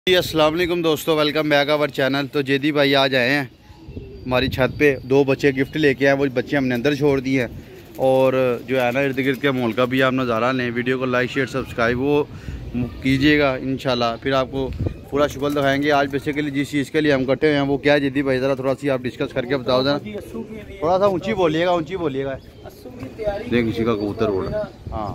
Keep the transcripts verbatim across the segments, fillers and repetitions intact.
जी अस्सलाम वालेकुम दोस्तों, वेलकम बैक आवर चैनल। तो जेदी भाई आज आए हैं हमारी छत पे, दो बच्चे गिफ्ट लेके आए। वो बच्चे हमने अंदर छोड़ दिए हैं और जो है ना इर्द गिर्द के माहौल का भी आप नज़ारा लें। वीडियो को लाइक शेयर सब्सक्राइब वो कीजिएगा इंशाल्लाह, फिर आपको पूरा शुगल दिखाएंगे। आज बेसिकली जिस चीज़ के लिए हम कटे हुए हैं वो क्या है जेदी भाई, ज़रा थोड़ा सी आप डिस्कस करके बताओ जरा। थोड़ा सा ऊँची बोलिएगा, ऊँची बोलिएगा। देख किसी का कबूतर उड़ रहा। हाँ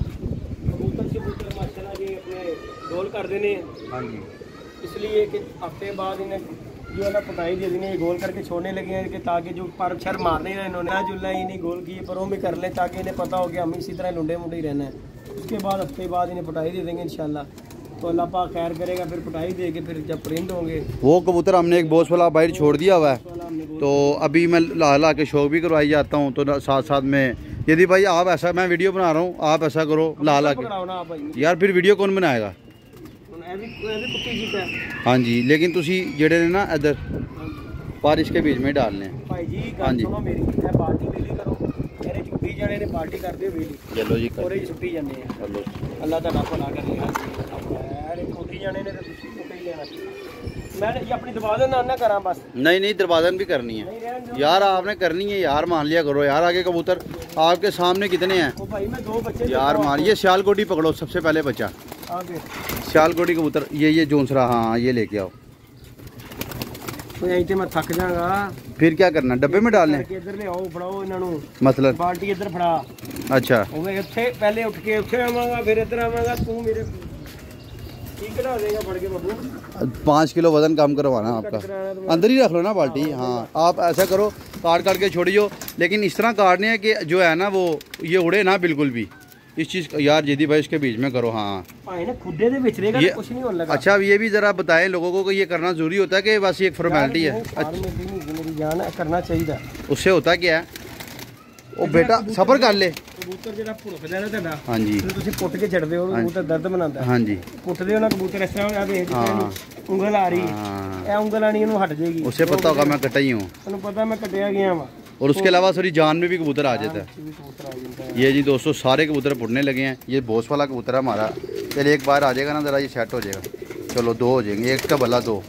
गोल कर देने। हाँ जी, इसलिए कि हफ्ते बाद इन्हें जो है ना पटाई दे देनी है, गोल करके छोड़ने लगे हैं कि ताकि जो पर छर मारने हैं इन्होंने जुलना ही नहीं, गोल किए पर वो भी कर लें ताकि इन्हें पता हो कि हम इसी तरह लुंडे मुंडे ही रहना है। उसके बाद हफ्ते बाद इन्हें पटाई दे देंगे इंशाल्लाह। तो अल्लाह पाक खैर करेगा, फिर पटाई दे के फिर जब परिंद होंगे। वो कबूतर हमने एक बॉस वाला बाहर छोड़ दिया हुआ है, तो अभी मैं ला ला के शौक भी करवाई जाता हूँ। तो साथ साथ में यदि भाई आप ऐसा, मैं वीडियो बना रहा हूँ, आप ऐसा करो ला ला के यार, फिर वीडियो कौन बनाएगा? हाँ जी, लेकिन तुसी जेड़े ने ना इधर बारिश के बीच में डालने भाई जी। हाँ जी, सुनो मेरी पार्टी वेली करो, मेरे छुट्टी जाने ने पार्टी कर दियो वेली। चलो जी, और छुट्टी जाने हैं। चलो अल्लाह ताला भला करेगा। यार छुट्टी जाने ने तो छुट्टी लेना। मैं ये अपनी दरवाज़ा ना ना करा बस। नहीं नहीं, दरवाज़न भी करनी है यार, आपने करनी है यार, मान लिया करो यार। आगे कबूतर आपके सामने कितने हैं? ओ भाई मैं दो बच्चे यार मान, ये सियालकोटी पकड़ो सबसे पहले बच्चा, आगे सियालकोटी कबूतर। ये ये जोंसरा, हाँ ये लेके आओ। तो यहीं से मैं थक जाऊंगा। फिर क्या करना, डब्बे में डालने? इधर ले आओ, फड़ाओ इन्हों मतलब बाल्टी इधर फड़ा। अच्छा मैं उत्थे पहले उठ के उत्थे आवांगा, फिर इधर आवांगा। तू मेरे ठीक करा देगा फड़ के बाबू। पाँच किलो वजन कम करवाना आपका, अंदर ही रख लो ना बाल्टी। हाँ आप ऐसा करो, काट काट के छोड़ियो, लेकिन इस तरह काटने है कि जो है ना वो ये उड़े ना बिल्कुल भी। इस चीज़ यार जेदी भाई इसके बीच में करो। हाँ खुदे दे बिच रहेगा, कुछ नहीं होने लगा। अच्छा ये भी ज़रा बताएं लोगों को कि ये करना ज़रूरी होता है कि बस ये एक फॉर्मेलिटी है? मेरी जान है, करना चाहिए। उससे होता क्या है? ਉਹ बेटा सबर कर ले। कबूतर ਜਿਹੜਾ ਭੁੜਕਦਾ ਨਾ ਤੁਹਾਡਾ, हाँ जी, ਫਿਰ ਤੁਸੀਂ ਪੁੱਟ ਕੇ ਛੱਡਦੇ ਹੋ, ਕਬੂਤਰ ਦਰਦ ਬਣਾਉਂਦਾ। हाँ जी, ਪੁੱਟਦੇ ਹੋ ਨਾ ਕਬੂਤਰ ਇਸ ਤਰ੍ਹਾਂ ਆ ਵੇਖ ਜਿੱਥੇ ਉਂਗਲ ਆ ਰਹੀ ਹੈ, ਇਹ ਉਂਗਲ ਆਣੀ ਇਹਨੂੰ ਹਟ ਜਾਏਗੀ। उससे पता होगा मैं कटा ही हूँ, ਤੁਹਾਨੂੰ पता मैं कटिया गया वा। और उसके अलावा सॉरी जान में भी कबूतर आ जाता है। ये जी दोस्तों सारे कबूतर पुड़ने लगे हैं। ये बॉस वाला कबूतर है हमारा। चलिए एक बार आ जाएगा ना ज़रा, ये सेट हो जाएगा। चलो दो हो जाएंगे, एक का भला दो।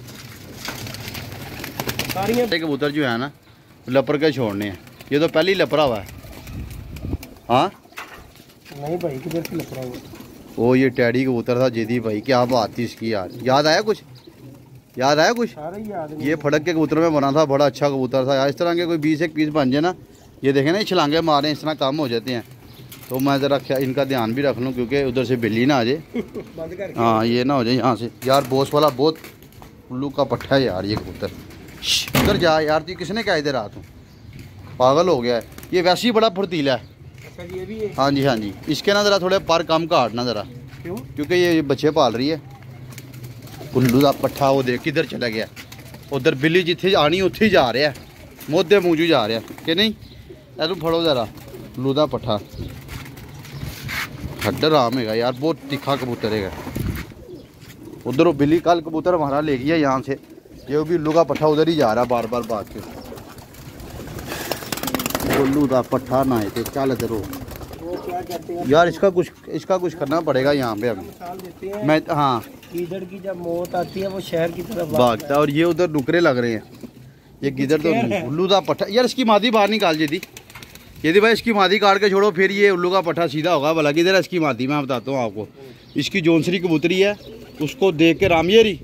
सारे कबूतर जो है ना लपर के छोड़ने हैं। ये तो पहले ही लपरा हुआ है। हाँ नहीं भाई, किधर से लपरा हुआ? वो ये टैडी कबूतर था जेदी भाई, क्या बात थी इसकी यार। याद आया कुछ? याद आया कुछ? याद ये फड़क के कबूतर में बना था, बड़ा अच्छा कबूतर था यार। इस तरह के कोई बीस एक पीस बन जाए ना, ये देखें ना, ये छलांगे मारें इस तरह काम हो जाते हैं। तो मैं ज़रा इनका ध्यान भी रख लूँ क्योंकि उधर से बिल्ली ना आ जाए। हाँ ये ना हो जाए यहाँ से। यार बॉस वाला बहुत उल्लू का पट्टा है यार ये कबूतर। उधर जा यार, तू किसने क्या इधर आ, तू पागल हो गया है। ये वैसे ही बड़ा फुर्तीला है। ये भी है? हाँ जी हाँ जी, इसके ना ज़रा थोड़े पर कम काटना ज़रा, क्यों? क्योंकि ये बच्चे पाल रही है। उल्लू का पट्ठा वो देख किधर चला गया, उधर बिल्ली जिथे आनी उत्थे ही जा रहा है, मोदे मूंजू जा रहा है कि नहीं। ऐ तू फड़ो ज़रा उल्लू का पट्ठा। हड्डर आम है यार, बहुत तीखा कबूतर है। उधर वो बिल्ली कल कबूतर हमारा ले गया यहाँ से, ये भी उल्लू का पट्ठा उधर ही जा रहा है बार बार बात के। उल्लू का पट्ठा ना है, चल इधर हो यार। इसका कुछ इसका कुछ करना पड़ेगा यहाँ पे अभी। मैं हाँ, गीदड़ की जब मौत आती है वो शहर की तरफ भागता है और ये उधर नुकरे लग रहे हैं। ये गीदड़ तो उल्लू का पट्ठा यार, इसकी मादी बाहर निकाल जेदी। यदि भाई इसकी मादी काट के छोड़ो, फिर ये उल्लू का पट्ठा सीधा होगा। भला किधर है इसकी मादी, मैं बताता हूँ आपको। इसकी जोंसरी कबूतरी है, उसको देख के रामियरी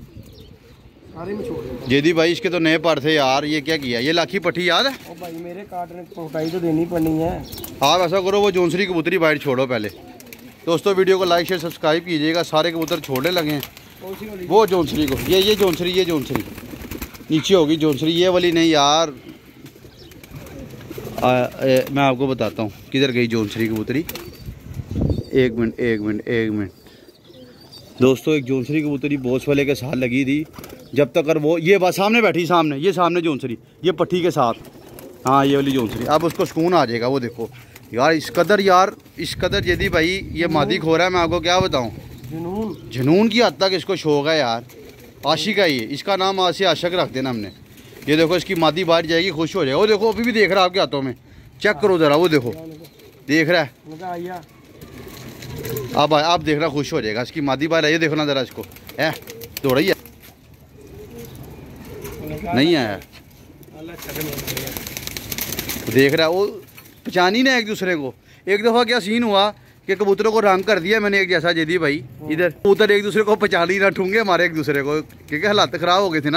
जेदी भाई, इसके तो नए पर थे यार। ये क्या किया, ये लाखी पट्टी याद है? ओ भाई मेरे काटने पहुंचाई तो देनी पड़नी है। आप ऐसा करो, वो जोंसरी कबूतरी बाहर छोड़ो पहले। दोस्तों वीडियो को लाइक शेयर सब्सक्राइब कीजिएगा। सारे कबूतर छोड़ने लगे हैं। वो जोंसरी को, ये ये जोंसरी, ये जोंसरी नीचे होगी जोंसरी, ये वाली नहीं यार। आ, ए, मैं आपको बताता हूँ किधर गई जोंसरी कबूतरी। एक मिनट एक मिनट एक मिनट दोस्तों, एक जोंसरी कबूतरी बॉस वाले के साथ लगी थी जब तक। और वो ये बात सामने बैठी, सामने ये सामने जोंसरी, ये पट्टी के साथ। हाँ ये वाली जोंसरी, अब उसको सुकून आ जाएगा। वो देखो यार, इस कदर यार, इस कदर यदि भाई ये मादी खो रहा है, मैं आपको क्या बताऊँ। जुनून जुनून की हद तक इसको शौक है यार। आशिक है ये, इसका नाम आज से आशिक रख देना हमने। ये देखो इसकी मादी बाहर जाएगी, खुश हो जाएगा। वो देखो अभी भी देख रहा है आपके हाथों में, चेक करो ज़रा। वो देखो देख रहा है, अब आप देखना खुश हो जाएगा। इसकी मादी बाहर है, ये देखो ना ज़रा इसको, है दौड़ रही है। नहीं आया, देख रहा है वो पहचानी ना एक दूसरे को। एक दफ़ा क्या सीन हुआ कि कबूतरों को रंग कर दिया मैंने एक जैसा जेदी भाई, इधर कबूतर एक दूसरे को पहचानी ना, ठूंगे हमारे एक दूसरे को, क्योंकि हालात ख़राब हो गए थे ना।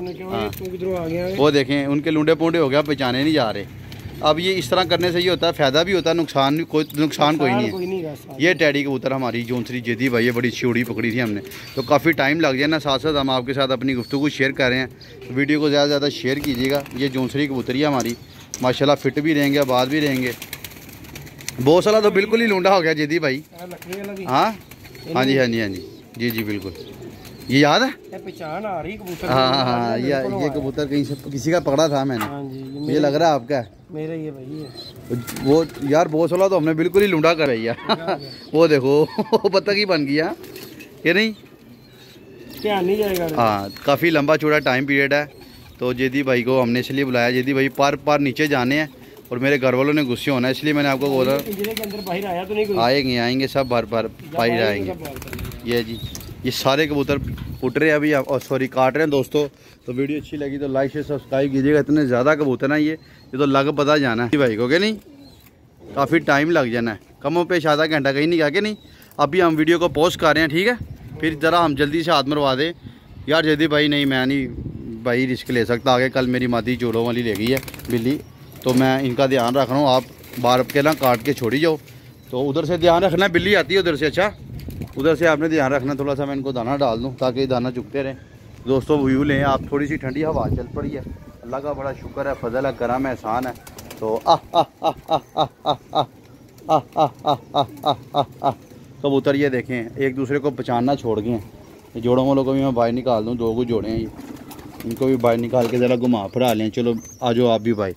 हाँ। वो देखें उनके लुंडे पुंडे हो गया, पहचाने नहीं जा रहे। अब ये इस तरह करने से ये होता है फ़ायदा भी होता है, नुकसान भी कोई नुकसान कोई नहीं है। कोई नहीं ये टैडी कबूतर हमारी जोंसरी जेदी भाई, ये बड़ी अच्छी उड़ी पकड़ी थी हमने, तो काफ़ी टाइम लग जाए ना, साथ साथ हम आपके साथ अपनी गुफ्तगू शेयर कर रहे हैं। वीडियो को ज़्यादा से ज़्यादा शेयर कीजिएगा। ये जोंसरी कबूतरी है हमारी, माशाल्लाह फिट भी रहेंगे, आबाद भी रहेंगे। बहुत साला तो बिल्कुल ही लूंडा हो गया जेदी भाई। हाँ हाँ जी हाँ जी हाँ जी जी जी बिल्कुल, ये याद है, पहचान आ रही कबूतर। हाँ हाँ ये ये कबूतर कहीं से किसी का पकड़ा था मैंने। हाँ जी, ये लग रहा है आपका मेरा ये भाई है। वो यार बहुत साला तो हमने बिल्कुल ही लूंडा कर भैया। वो देखो पता की बन गया कि नहीं, ध्यान नहीं जाएगा। हाँ काफ़ी लंबा चौड़ा टाइम पीरियड है, तो जेदी भाई को हमने इसलिए बुलाया। जेदी भाई पार पार नीचे जाने हैं और मेरे घर वालों ने गुस्से होना है, इसलिए मैंने आपको बोला पिंजरे के अंदर बाहर आया तो नहीं कोई? आएंगे आएंगे सब बार बार बाहर आएंगे। ये जी ये सारे कबूतर उठ रहे हैं अभी, और सॉरी काट रहे हैं दोस्तों। तो वीडियो अच्छी लगी तो लाइक शेयर सब्सक्राइब कीजिएगा। इतने ज़्यादा कबूतर ना ये ये तो लग पता जाना है भाई को, क्या नहीं काफ़ी टाइम लग जाना है, कमों पेश आधा घंटा कहीं नहीं गया कि नहीं। अभी हम वीडियो को पोस्ट कर रहे हैं, ठीक है, फिर ज़रा हम जल्दी से हाथ मरवा दें यार। जेदी भाई नहीं मैं नहीं भाई रिस्क ले सकता आगे, कल मेरी मादी चोरों वाली ले गई है बिल्ली, तो मैं इनका ध्यान रख रहा हूँ। आप बार के ना काट के छोड़ी जाओ, तो उधर से ध्यान रखना, बिल्ली आती है उधर से। अच्छा उधर से आपने ध्यान रखना, थोड़ा सा मैं इनको दाना डाल दूँ ताकि दाना चुगते रहें। दोस्तों व्यू लें आप, थोड़ी सी ठंडी हवा चल पड़ी है, अल्लाह का बड़ा शुक्र है, फजल है, करम है, एहसान है। तो आह आह आह आह आह आह आह आह आह आह आह कबूतर ये देखें एक दूसरे को पहचानना छोड़ गए हैं। ये जोड़ों वालों को भी मैं बाहर निकाल दूँ, दो को जोड़े हैं ये, इनको भी बाहर निकाल के ज़रा घुमा फिरा लें। चलो आ जाओ आप भी भाई,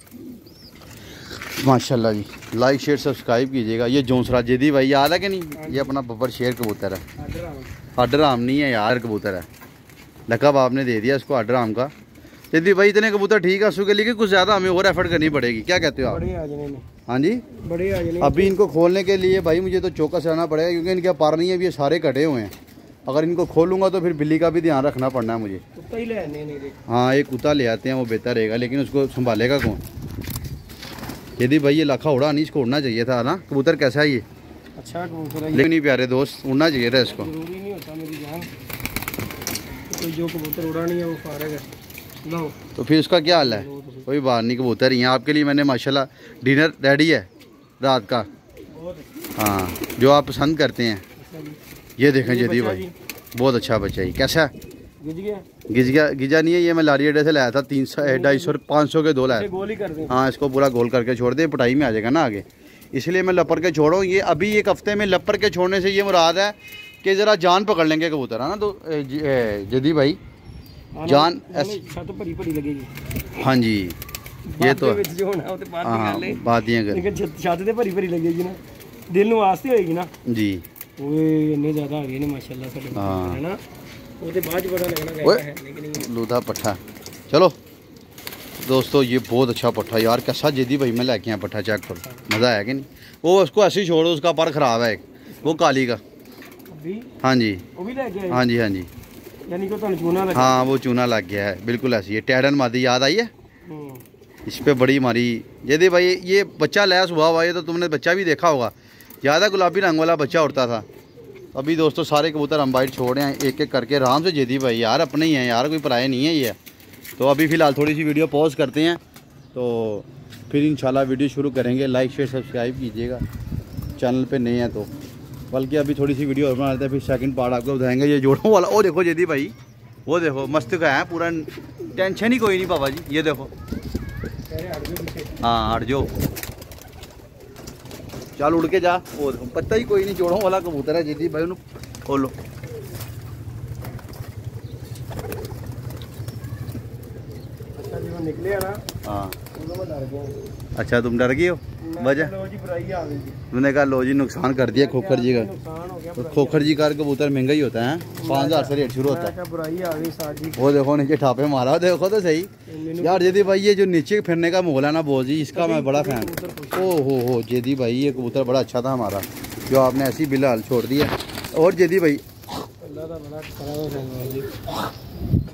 माशाल्लाह जी। लाइक शेयर सब्सक्राइब कीजिएगा। ये जोंसरा जेदी भाई याद है कि नहीं, ये अपना बब्बर शेर कबूतर है, हड्डराम नहीं है यार कबूतर है, लकब आपने दे दिया इसको हड्डराम का। जेदी भाई इतने कबूतर ठीक है, उसके लिए कुछ ज़्यादा हमें और एफर्ट करनी पड़ेगी, क्या कहते हो आप? हाँ जी बड़े अभी इनको खोलने के लिए भाई मुझे तो चौकस रहना पड़ेगा, क्योंकि इनके पार नहीं है, अभी ये सारे कटे हुए हैं। अगर इनको खोलूँगा तो फिर बिल्ली का भी ध्यान रखना पड़ना है मुझे। कुत्ता ही ले आने नहीं। हाँ एक कुत्ता ले आते हैं, वो बेहतर रहेगा, लेकिन उसको संभालेगा कौन? यदि भाई ये लाखा उड़ा नहीं, इसको उड़ना चाहिए था ना। कबूतर कैसा है ये? अच्छा कबूतर है, लेकिन नहीं प्यारे दोस्त, उड़ना चाहिए था इसको। जरूरी नहीं होता मेरी जान, तो जो कबूतर उड़ा नहीं है वो फारग है। लो तो फिर उसका क्या हाल है? कोई बात नहीं, कबूतर ही है आपके लिए। मैंने माशाल्लाह डिनर रेडी है रात का, हाँ जो आप पसंद करते हैं। ये देखें जेदी भाई बहुत अच्छा बच्चा है। कैसा है? गिज गया? गिज गया गिजा नहीं है, ये मैं लारी अड्डे से लाया था, तीन सौ ढाई सौ पाँच सौ के दो लाया। गोल ही कर दें। हाँ इसको पूरा गोल करके छोड़ दे, पटाई में आ जाएगा ना आगे, इसलिए मैं लपर के छोड़ो। ये अभी एक हफ्ते में लपर के छोड़ने से ये मुराद है कि ज़रा जान पकड़ लेंगे कबूतर, है ना। तो जेदी भाई जान छत भरी भरी लगेगी। हाँ जी ये तो हाँ बात ये छत ते भरी भरी लगेगी ना, दिल ਨੂੰ वास्ते होएगी ना जी। ओए इतने ज़्यादा आ गए ने माशाल्लाह साडे हाँ है ना, ਉਹਦੇ ਬਾਅਦ ਪਤਾ लगना कैसा है, लेकिन लूधा पट्ठा। चलो दोस्तों ये बहुत अच्छा पट्ठा यार, कैसा जेदी भाई मैं लेके आया पट्ठा, चेक करो मज़ा आया कि नहीं। वो उसको ऐसे ही छोड़ो, उसका पर ख़राब है एक, वो काली का। हाँ जी वो भी लग गया? हाँ जी हाँ जी, यानी कि चूना लग, हाँ वो चूना लग गया है बिल्कुल ऐसी है। टैडन मादी याद आई है इस पे बड़ी मारी जेदी भाई। ये बच्चा लैस हुआ हुआ, ये तो तुमने बच्चा भी देखा होगा, ज़्यादा गुलाबी रंग वाला बच्चा उड़ता था। अभी दोस्तों सारे कबूतर हम बाइट छोड़ रहे हैं एक एक करके आराम से। जेदी भाई यार अपने ही हैं यार, कोई पराये नहीं है ये। तो अभी फ़िलहाल थोड़ी सी वीडियो पॉज करते हैं, तो फिर इंशाल्लाह वीडियो शुरू करेंगे। लाइक शेयर सब्सक्राइब कीजिएगा चैनल पे नए हैं तो, बल्कि अभी थोड़ी सी वीडियो और बना लेते हैं, फिर सेकंड पार्ट आपको बताएंगे। ये जोड़ों वाला ओ देखो जेदी भाई, वो देखो मस्त का है पूरा, टेंशन ही कोई नहीं पापा जी। ये देखो हाँ हट जाओ, चल उड़ के जा। वो देखो पता ही कोई नहीं, जोड़ों वाला कबूतर है जेदी भाई, उन्होंने खोलो। निकले ना हाँ अच्छा तुम डर गए हो वजह? तुमने कहा लो जी नुकसान कर दिया खोखर जी का। तो खोखर जी का कबूतर महंगा ही होता है, पाँच हज़ार से रेट शुरू होता है। वो देखो नीचे ठापे मारा, देखो तो सही यार। जेदी भाई ये जो नीचे फिरने का माहौल है ना बोझ जी, इसका मैं बड़ा फैन। ओ हो हो जेदी भाई ये कबूतर बड़ा अच्छा था हमारा, जो आपने ऐसी बिलाल छोड़ दिया। और जेदी भाई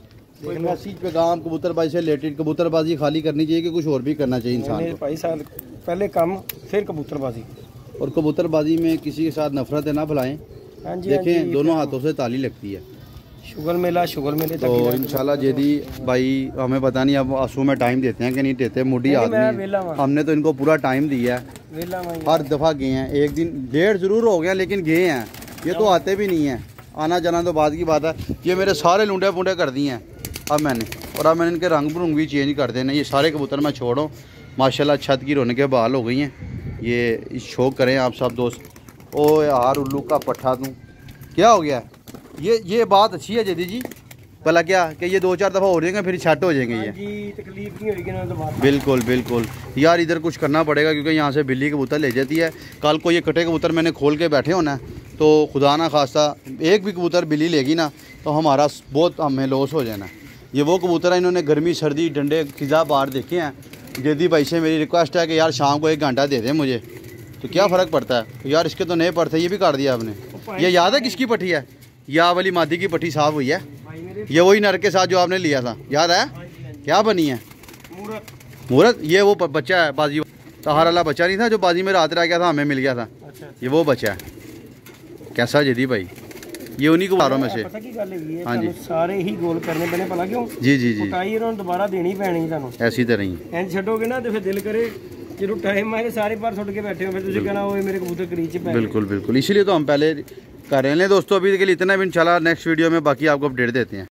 कोई मैसेज पैगाम कबूतरबाजी से रिलेटेड, कबूतरबाजी खाली करनी चाहिए कि कुछ और भी करना चाहिए इंसान को? भाई साहब पहले काम फिर कबूतरबाजी, और कबूतरबाजी में किसी के साथ नफरत है ना फैलाएं। हाँ जी, देखें हाँ जी, दोनों हाथों से ताली लगती है। शुगर मेला शुगर मेले तो इंशाल्लाह जेदी भाई हमें पता नहीं अब आंसू में टाइम देते हैं कि नहीं देते, मुड्डी आदमी है। हमने तो इनको पूरा टाइम दिया है, हर दफ़ा गए हैं, एक दिन डेढ़ ज़रूर हो गया लेकिन गए हैं, ये तो आते भी नहीं हैं, आना जाना तो बाद की बात है। ये मेरे सारे लुंडे पुंडे कर दिए हैं अब मैंने, और अब मैंने इनके रंग भरुंग भी चेंज कर देना। ये सारे कबूतर मैं छोड़ो माशाल्लाह छत की रौनकें बहाल हो गई हैं। ये शौक करें आप सब दोस्त। ओ यार उल्लू का पट्ठा तू क्या हो गया? ये ये बात अच्छी है जदी जी, भला क्या कि ये दो चार दफ़ा हो जाएंगे फिर छट हो जाएंगे ये। जी तकलीफ नहीं होगी ना तो बात। बिल्कुल बिल्कुल यार, इधर कुछ करना पड़ेगा क्योंकि यहाँ से बिल्ली कबूतर ले जाती है। कल को ये कटे कबूतर मैंने खोल के बैठे होना है तो खुदा ना खास्ता एक भी कबूतर बिल्ली लेगी ना तो हमारा बहुत हमें लॉस हो जाना। ये वो कबूतर है, इन्होंने गर्मी सर्दी डंडे खिजा बार देखे हैं। जदी भाई से मेरी रिक्वेस्ट है कि यार शाम को एक घंटा दे दें मुझे, तो क्या फ़र्क पड़ता है? तो यार इसके तो नहीं पड़ते, ये भी काट दिया आपने। ये याद है किसकी पट्टी है? या वाली मादी की पट्टी साफ हुई है, ये वही नर के साथ जो आपने लिया था, याद है? क्या बनी है? मूरत। ये वो बच्चा है बाजी, तहार वाला बच्चा नहीं था जो बाजी में रात रह गया था, हमें मिल गया था। ये वो बच्चा है। कैसा जदी भाई? ये उन्हीं को बारों में से। हाँ जी, सारे ही गोल करने पैने भला क्यों? जी जी जी, दोबारा देनी पैनी थानू ऐसी तरह ही इंज छड्डोगे ना तो फिर दिल करे जो टाइम आए सारे बार छुट के बैठे हो फिर तुझे कहना वो मेरे कबूतर करीच पे। बिल्कुल बिल्कुल, इसीलिए तो हम पहले कर रहे हैं दोस्तों। अभी के लिए इतना भी, इंशाल्लाह नेक्स्ट वीडियो में बाकी आपको अपडेट देते हैं।